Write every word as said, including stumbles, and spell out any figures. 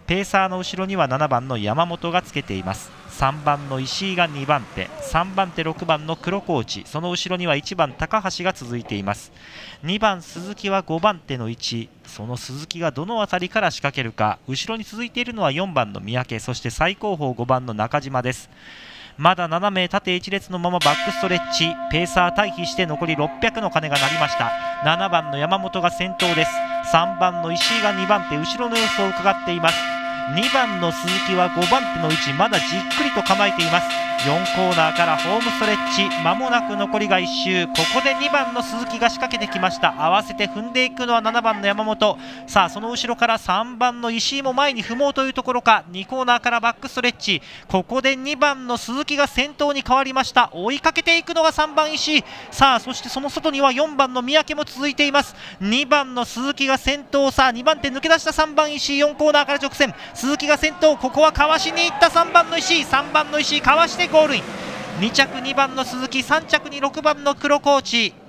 ペーサーの後ろにはななばんの山本がつけています。さんばんの石井がにばん手、さんばん手ろくばんの黒河内、その後ろにはいちばん高橋が続いています。にばん鈴木はごばん手の位置、その鈴木がどの辺りから仕掛けるか。後ろに続いているのはよんばんの三宅、そして最後方ごばんの中島です。まだななめい縦いち列のままバックストレッチ、ペーサー退避して残りろっぴゃくの鐘が鳴りました。ななばんの山本が先頭です。さんばんの石井がにばん手、後ろの様子を伺っています。にばんの鈴木はごばん手の位置、まだじっくりと構えています。よんコーナーからホームストレッチ、まもなく残りがいっ周。ここでにばんの鈴木が仕掛けてきました。合わせて踏んでいくのはななばんの山本。さあその後ろからさんばんの石井も前に踏もうというところか。にコーナーからバックストレッチ、ここでにばんの鈴木が先頭に変わりました。追いかけていくのがさんばん石井。さあそしてその外にはよんばんの三宅も続いています。にばんの鈴木が先頭。さあにばん手抜け出したさんばん石井、よんコーナーから直線、鈴木が先頭。ここはかわしにいったさんばんの石井、さんばんの石井かわしてゴールイン。に着にばんの鈴木、さん着にろくばんの黒河内。